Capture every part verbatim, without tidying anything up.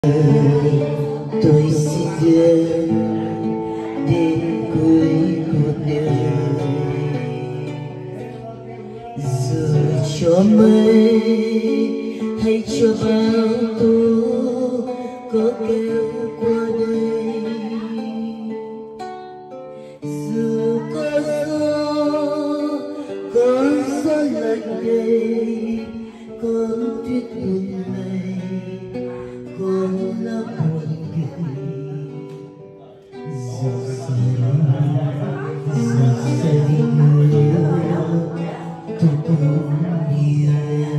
Tôi xin đưa đến cuối cuộc đời, dù cho mây hay cho bão tố có kéo qua đây, dù có gió có gió lạnh đây, có tuyết buồn này, có lá buồn cười, dù sao dù sao đi nữa tôi cũng yêu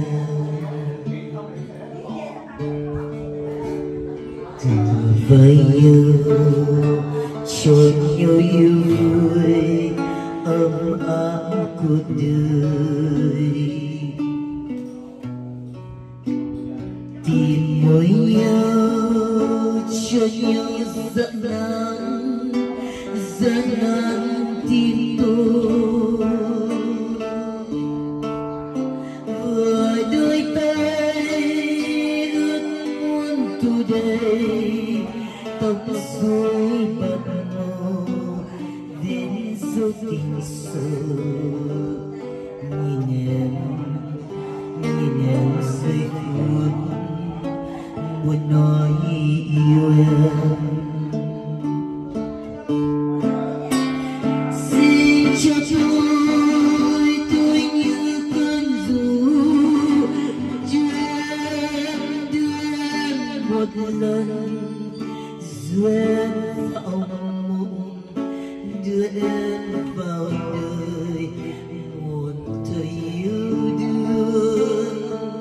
từ với yêu cho nhau yêu vui ấm áp cuộc đời, tìm mối nhau cho nhau dẫn nắng dẫn nắng tim tôi, vừa đôi tay ướt muốn tu đầy tóc rối bạc màu đến dấu tình sâu, nhìn em nhìn em giây phút muốn nói yêu em. Xin cho tôi tôi như cơn ru đưa em đưa em một lần, đưa em vào mộng đưa em vào đời một thời yêu đương.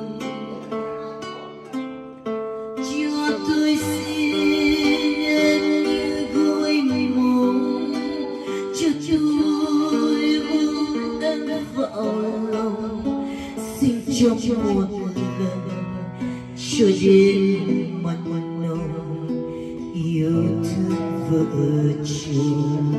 Cho tôi xin em như gối mộng, cho tôi ôm em vào lòng, xin cho một lần cho đến mặn nồng yêu thương vợ chồng.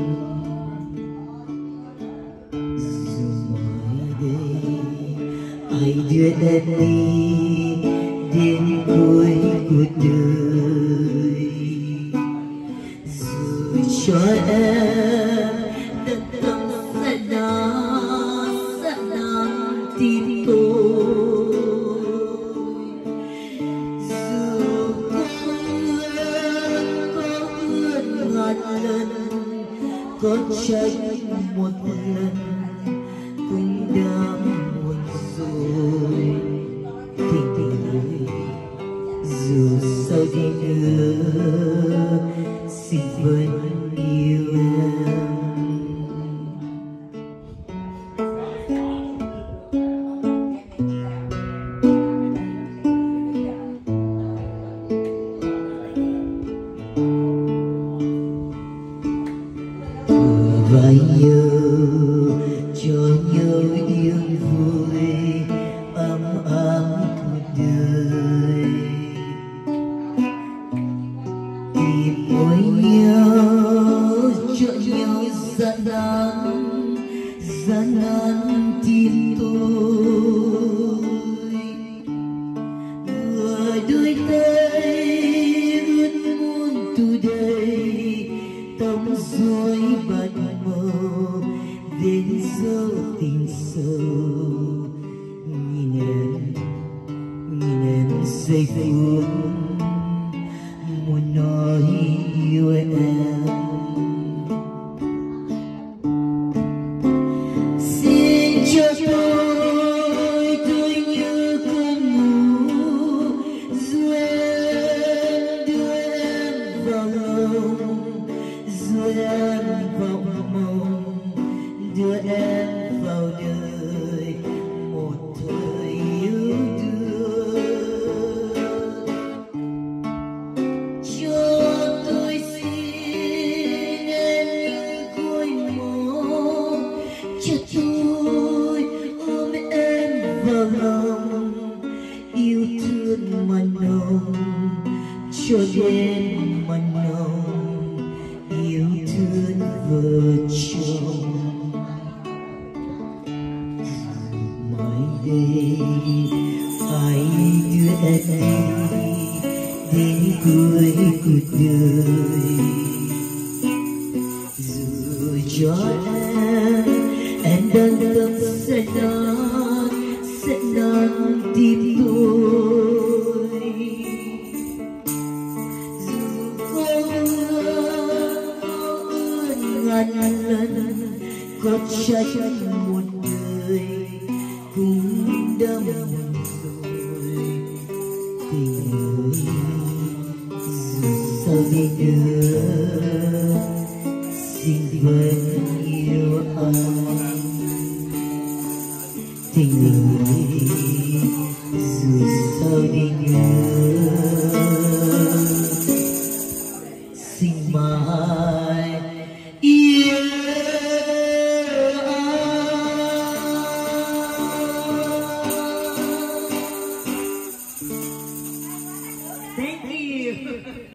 Dù mãi đây ai đưa em đi đến cuối cuộc đời, dù cho em tận tâm sẽ nát sẽ nát tim tôi, dù có ước có ước ngàn lần có trách một lần cũng đã muộn rồi. Tình tình dù sao đi nữa xin vẫn yêu em. Và yêu cho nhau yêu vui ấm ấm cuộc đời, tìm mối nhau cho nhau gian nan gian nan tim tôi, vừa đôi tay ướt muốn tu đầy tóc rối bạc màu đến dấu tình sâu, nhìn em nhìn em giây phút muốn nói yêu em. Xin cho tôi tôi như cơn mù đưa em đưa em vào lòng, đưa em vào mộng đưa em vào đời một thời yêu đương. Cho tôi xin em như gối mộng, cho tôi ôm em vào lòng, yêu thương mặn nồng cho đến mặn nồng yêu thương vợ chồng. Mãi đây ai đưa em đi đến cuối cuộc đời. Dù cho em em đang tâm sẽ non sẽ non tim tôi. Dù có ước ngàn lần có trách một đời cũng đã muộn rồi. Tình ơi dù sao đi nữa xin vẫn yêu anh. Tình ơi dù sao đi nữa xin mãi yêu anh. Thank you.